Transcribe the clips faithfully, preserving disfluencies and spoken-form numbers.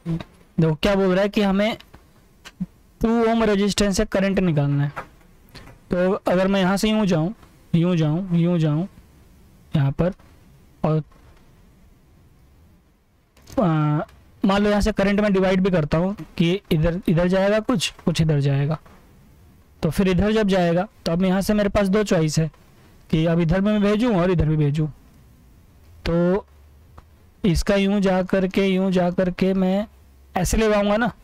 देखो क्या बोल रहा है कि हमें टू ओम रेजिस्टेंस से करंट निकालना है। तो अगर मैं यहाँ से यूँ जाऊँ, यूँ जाऊँ, यूँ जाऊँ यहाँ पर, और मान लो यहाँ से करंट में डिवाइड भी करता हूँ कि इधर इधर जाएगा, कुछ कुछ इधर जाएगा, तो फिर इधर जब जाएगा तो अब यहाँ से मेरे पास दो चॉइस है कि अब इधर में मैं भेजूँ और इधर भी भेजूँ। तो इसका यूं जा करके यूं जा करके मैं ऐसे ले आऊँगा ना,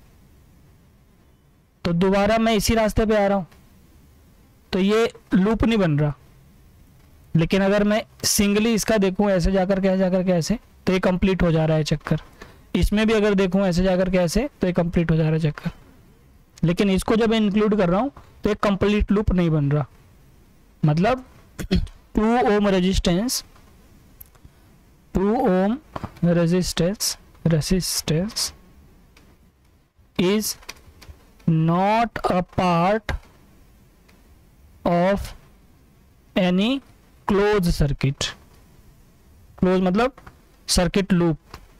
तो दोबारा मैं इसी रास्ते पे आ रहा हूँ, तो ये लूप नहीं बन रहा। लेकिन अगर मैं सिंगली इसका देखूँ ऐसे जा करके ऐसे जा करके ऐसे, तो ये कंप्लीट हो जा रहा है चक्कर। इसमें भी अगर देखूँ ऐसे जा करके ऐसे, तो ये कंप्लीट हो जा रहा है चक्कर। लेकिन इसको जब मैं इंक्लूड कर रहा हूँ तो एक कंप्लीट लूप नहीं बन रहा। मतलब two ohm resistance two ohm resistance resistance is not a part of any closed circuit. closed मतलब सर्किट लूप,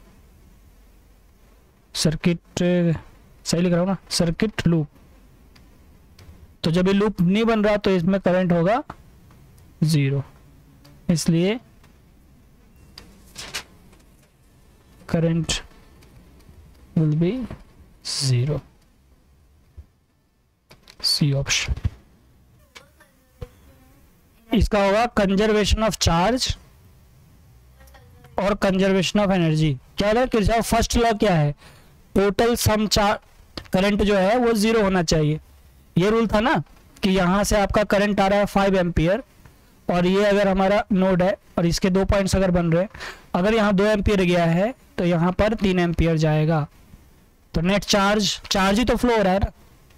सर्किट सही लिख रहा हूँ ना, सर्किट लूप। तो जब ये लूप नहीं बन रहा तो इसमें करंट होगा जीरो, इसलिए current will be zero. C option. इसका होगा कंजर्वेशन ऑफ चार्ज और कंजर्वेशन ऑफ एनर्जी। क्या है किरचॉफ फर्स्ट लॉ क्या है? टोटल सम चार्ज करंट जो है वो जीरो होना चाहिए। ये रूल था ना कि यहाँ से आपका करंट आ रहा है फाइव एम्पियर, और ये अगर हमारा नोड है और इसके दो पॉइंट्स अगर बन रहे हैं, अगर यहाँ दो एम्पियर गया है तो यहाँ पर तीन एम्पियर जाएगा। तो नेट चार्ज चार्ज ही तो फ्लो हो रहा है ना,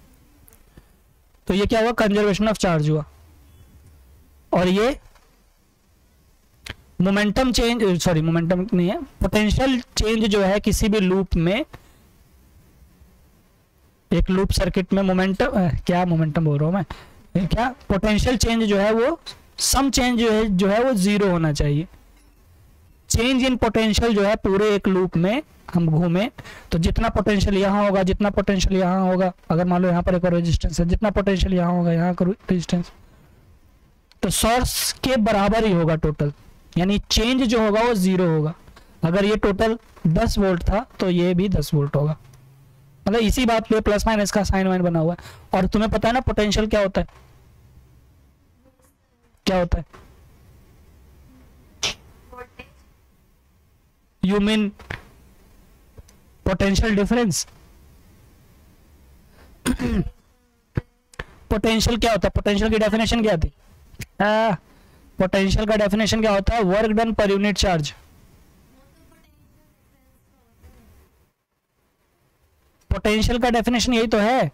तो ये क्या हुआ? कंजर्वेशन ऑफ चार्ज हुआ। और ये मोमेंटम चेंज, सॉरी मोमेंटम नहीं है, पोटेंशियल चेंज जो है किसी भी लूप में, एक लूप सर्किट में मोमेंटम, क्या मोमेंटम बोल रहा हूं मैं, क्या पोटेंशियल चेंज जो है वो सम चेंज जो है जो है वो जीरो होना चाहिए। चेंज इन पोटेंशियल जो है पूरे एक लूप में हम घूमे तो जितना पोटेंशियल यहाँ होगा, जितना पोटेंशियल यहाँ होगा, अगर मान लो यहाँ पर एक और रेजिस्टेंस है, जितना पोटेंशियल यहाँ होगा यहाँ का रेजिस्टेंस, तो सोर्स के बराबर ही होगा टोटल, यानी चेंज जो होगा वो जीरो होगा। अगर ये टोटल दस वोल्ट था तो ये भी दस वोल्ट होगा। मतलब इसी बात पे प्लस माइनस का साइन वाइन बना हुआ है। और तुम्हें पता है ना पोटेंशियल क्या होता है? क्या होता है? You mean potential difference? Potential क्या होता है? पोटेंशियल की डेफिनेशन क्या थी? पोटेंशियल का डेफिनेशन क्या होता है? Work done per unit charge. Potential का डेफिनेशन यही तो है।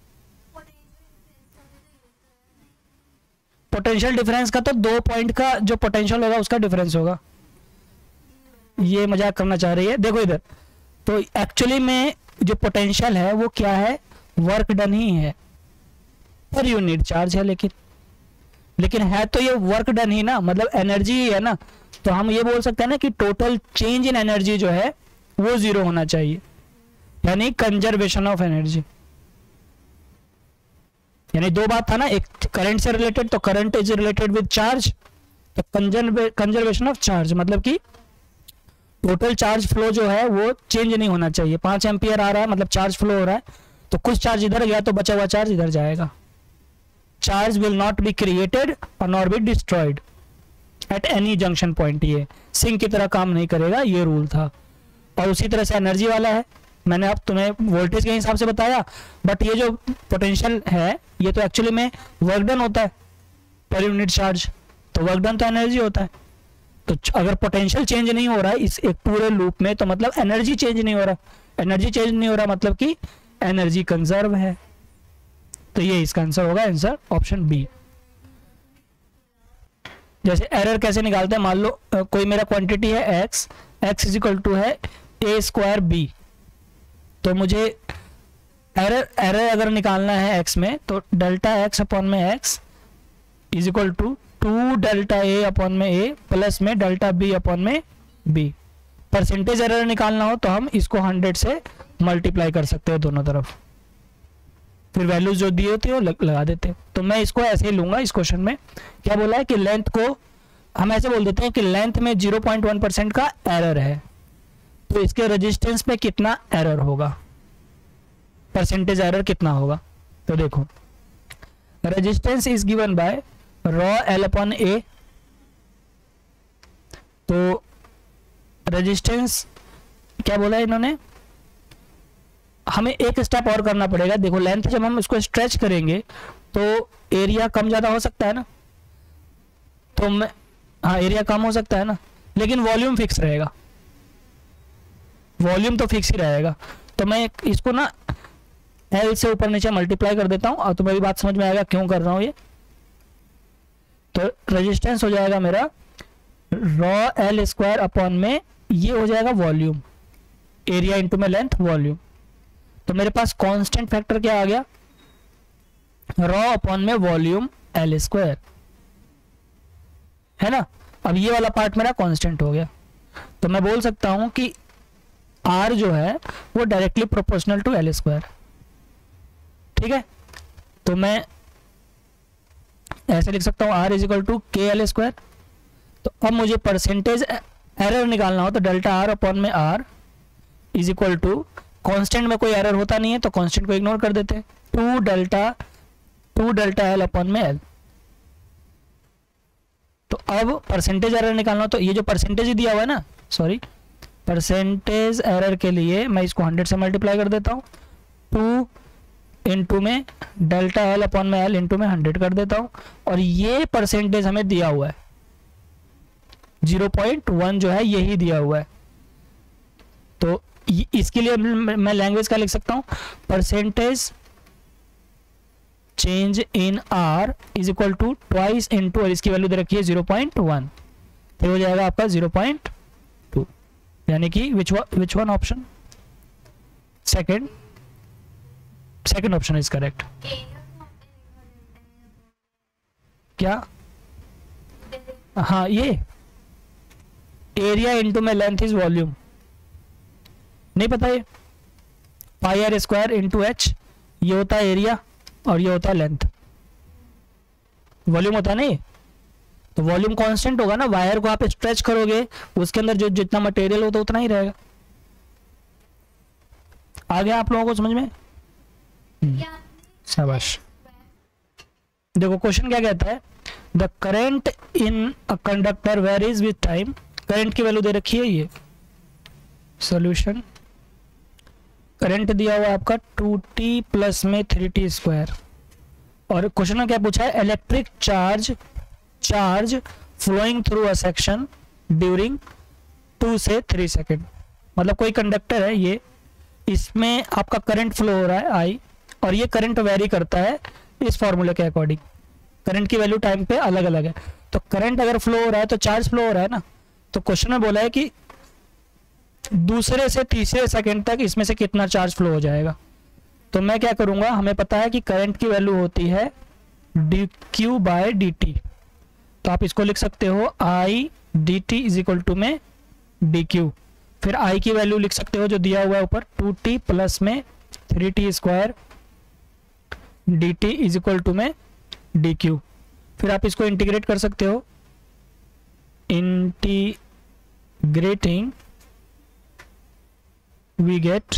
पोटेंशियल डिफरेंस का तो दो पॉइंट का जो पोटेंशियल होगा उसका डिफरेंस होगा। ये मजाक करना चाह रही है, देखो इधर। तो एक्चुअली में जो पोटेंशियल है वो क्या है? वर्क डन ही है, पर यूनिट चार्ज है, लेकिन लेकिन है तो ये वर्क डन ही ना, मतलब एनर्जी ही है ना। तो हम ये बोल सकते हैं ना कि टोटल चेंज इन एनर्जी जो है वो जीरो होना चाहिए, यानी कंजर्वेशन ऑफ एनर्जी। यानी दो बात था ना, एक करंट से रिलेटेड, तो current is related with charge, तो कंजर्वेशन ऑफ चार्ज मतलब कि टोटल चार्ज फ्लो जो है वो चेंज नहीं होना चाहिए। पांच एम्पियर आ रहा है मतलब चार्ज फ्लो हो रहा है, तो कुछ चार्ज इधर गया तो बचा हुआ चार्ज इधर जाएगा। Charge will not be created और not be destroyed at any junction point. ये सिंक की तरह काम नहीं करेगा, ये रूल था। और उसी तरह से एनर्जी वाला है, मैंने अब तुम्हें वोल्टेज के हिसाब से बताया, बट ये जो पोटेंशियल है ये तो एक्चुअली में वर्क डन होता है पर यूनिट चार्ज, तो वर्क डन तो एनर्जी होता है। तो अगर पोटेंशियल चेंज नहीं हो रहा है इस एक पूरे लूप में, तो मतलब एनर्जी चेंज नहीं हो रहा। एनर्जी चेंज नहीं हो रहा मतलब कि एनर्जी कंजर्व है। तो ये इसका आंसर होगा, आंसर ऑप्शन बी। जैसे एरर कैसे निकालते हैं? मान लो कोई मेरा क्वांटिटी है X, X is equal to है ए स्क्वायर बी, तो मुझे एरर एरर अगर निकालना है एक्स में, तो डेल्टा एक्स अपॉन में X is equal to two delta A upon में ए प्लस में डेल्टा बी अपॉन में बी। परसेंटेज एरर निकालना हो तो हम इसको हंड्रेड से मल्टीप्लाई कर सकते हो दोनों तरफ, फिर वैल्यूज जो दी होती है वो लगा देते हैं। तो मैं इसको ऐसे ही लूंगा। इस क्वेश्चन में क्या बोला है कि लेंथ को हम ऐसे बोल देते हैं कि लेंथ में ज़ीरो पॉइंट वन परसेंट का एरर है, तो इसके रेजिस्टेंस में कितना एरर होगा, परसेंटेज एरर कितना होगा। तो देखो resistance is given by rho L upon A. तो रेजिस्टेंस क्या बोला है इन्होंने, हमें एक स्टेप और करना पड़ेगा। देखो लेंथ जब हम इसको स्ट्रेच करेंगे तो एरिया कम ज़्यादा हो सकता है ना, तो मैं हाँ एरिया कम हो सकता है ना, लेकिन वॉल्यूम फिक्स रहेगा, वॉल्यूम तो फिक्स ही रहेगा। तो मैं इसको ना एल से ऊपर नीचे मल्टीप्लाई कर देता हूँ और तुम्हें भी बात समझ में आएगा क्यों कर रहा हूँ ये। तो रेजिस्टेंस हो जाएगा मेरा रॉ एल स्क्वायर अपॉन में ये हो जाएगा वॉल्यूम, एरिया इंटू में लेंथ वॉल्यूम। तो मेरे पास कांस्टेंट फैक्टर क्या आ गया, रॉ अपॉन में वॉल्यूम एल स्क्वायर, है ना। अब ये वाला पार्ट मेरा कांस्टेंट हो गया, तो मैं बोल सकता हूं कि आर जो है वो directly proportional to L square, ठीक है। तो मैं ऐसे लिख सकता हूं R is equal to K L square. तो अब मुझे परसेंटेज एरर निकालना हो तो डेल्टा आर अपॉन में R is equal to, constant में कोई एरर होता नहीं है तो कांस्टेंट को इग्नोर कर देते हैं, two delta two delta L upon में एल। तो अब परसेंटेज एरर निकालना हो तो ये जो परसेंटेज ही दिया हुआ है ना, सॉरी परसेंटेज एरर के लिए मैं इसको हंड्रेड से मल्टीप्लाई कर देता हूँ, टू इंटू में डेल्टा एल अपॉन में एल इंटू में हंड्रेड कर देता हूँ, और ये परसेंटेज हमें दिया हुआ है ज़ीरो पॉइंट वन जो है यही दिया हुआ है। तो इसके लिए मैं लैंग्वेज का लिख सकता हूं, percentage change in R is equal to twice into, और इसकी वैल्यू दे रखी है ज़ीरो पॉइंट वन, तो हो जाएगा आपका ज़ीरो पॉइंट टू, यानी कि which which one option, second second option is correct. क्या, हाँ ये एरिया इंटू में लेंथ इज वॉल्यूम, नहीं पता ये, pi R square into H, ये होता है एरिया और ये होता है लेंथ, वॉल्यूम होता है नहीं। तो वॉल्यूम कांस्टेंट होगा ना, वायर को आप स्ट्रेच करोगे उसके अंदर जो जितना मटेरियल होता है उतना ही रहेगा। आ गया आप लोगों को समझ में, शाबाश। देखो क्वेश्चन क्या कहता है, the current in a conductor varies with time, current की वैल्यू दे रखी है ये, सॉल्यूशन करंट दिया हुआ है आपका टू टी प्लस में थ्री टी स्क्वायर, और क्वेश्चन में क्या पूछा है, electric charge charge flowing through a section during two से थ्री सेकेंड। मतलब कोई कंडक्टर है ये, इसमें आपका करंट फ्लो हो रहा है आई, और ये करंट वेरी करता है इस फॉर्मूले के अकॉर्डिंग, करंट की वैल्यू टाइम पे अलग अलग है। तो करंट अगर फ्लो हो रहा है तो चार्ज फ्लो हो रहा है ना, तो क्वेश्चन में बोला है कि दूसरे से तीसरे सेकंड तक इसमें से कितना चार्ज फ्लो हो जाएगा। तो मैं क्या करूंगा, हमें पता है कि करंट की वैल्यू होती है D Q by D T, तो आप इसको लिख सकते हो I D T is equal to में डी क्यू, फिर आई की वैल्यू लिख सकते हो जो दिया हुआ है ऊपर टू टी प्लस में three T square D T is equal to में डी क्यू, फिर आप इसको इंटीग्रेट कर सकते हो, इंटीग्रेटिंग we get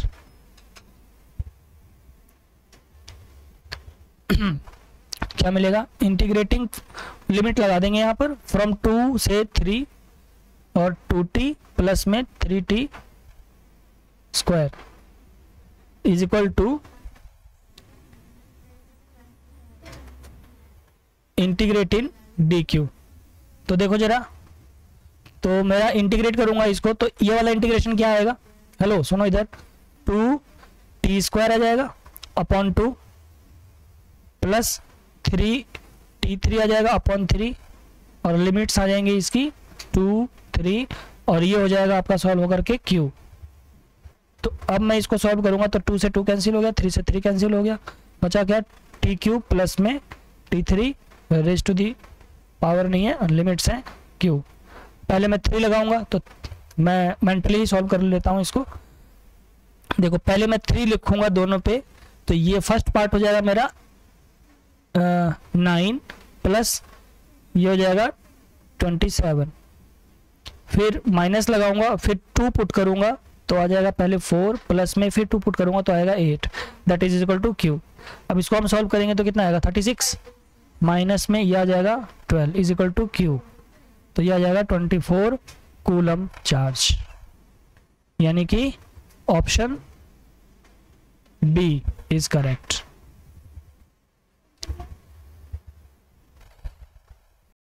क्या मिलेगा, इंटीग्रेटिंग लिमिट लगा देंगे यहाँ पर फ्रॉम टू से थ्री और टू टी प्लस में three T square is equal to integrating D Q. तो देखो जरा, तो मेरा इंटीग्रेट करूंगा इसको, तो ये वाला इंटीग्रेशन क्या आएगा, हेलो सुनो इधर, टू टी स्क्वायर आ जाएगा upon two plus three T three आ जाएगा अपॉन थ्री, और लिमिट्स आ जाएंगे इसकी टू थ्री, और ये हो जाएगा आपका सॉल्व होकर के क्यू। तो अब मैं इसको सॉल्व करूंगा तो टू से टू कैंसिल हो गया, थ्री से थ्री कैंसिल हो गया, बचा क्या टी क्यू प्लस में T three raise to the power नहीं है, लिमिट्स हैं क्यू। पहले मैं थ्री लगाऊंगा तो मैं मेंटली ही सॉल्व कर लेता हूं इसको, देखो पहले मैं थ्री लिखूंगा दोनों पे, तो ये फर्स्ट पार्ट हो जाएगा मेरा नाइन प्लस ये हो जाएगा ट्वेंटी सेवन, फिर माइनस लगाऊंगा, फिर टू पुट करूंगा तो आ जाएगा पहले फोर, प्लस में फिर टू पुट करूंगा तो आएगा eight, that is equal to Q. अब इसको हम सॉल्व करेंगे तो कितना आएगा थर्टी सिक्स, माइनस में ये आ जाएगा twelve is equal to Q, तो ये आ जाएगा ट्वेंटी फोर कूलम चार्ज, यानी कि ऑप्शन बी इज करेक्ट।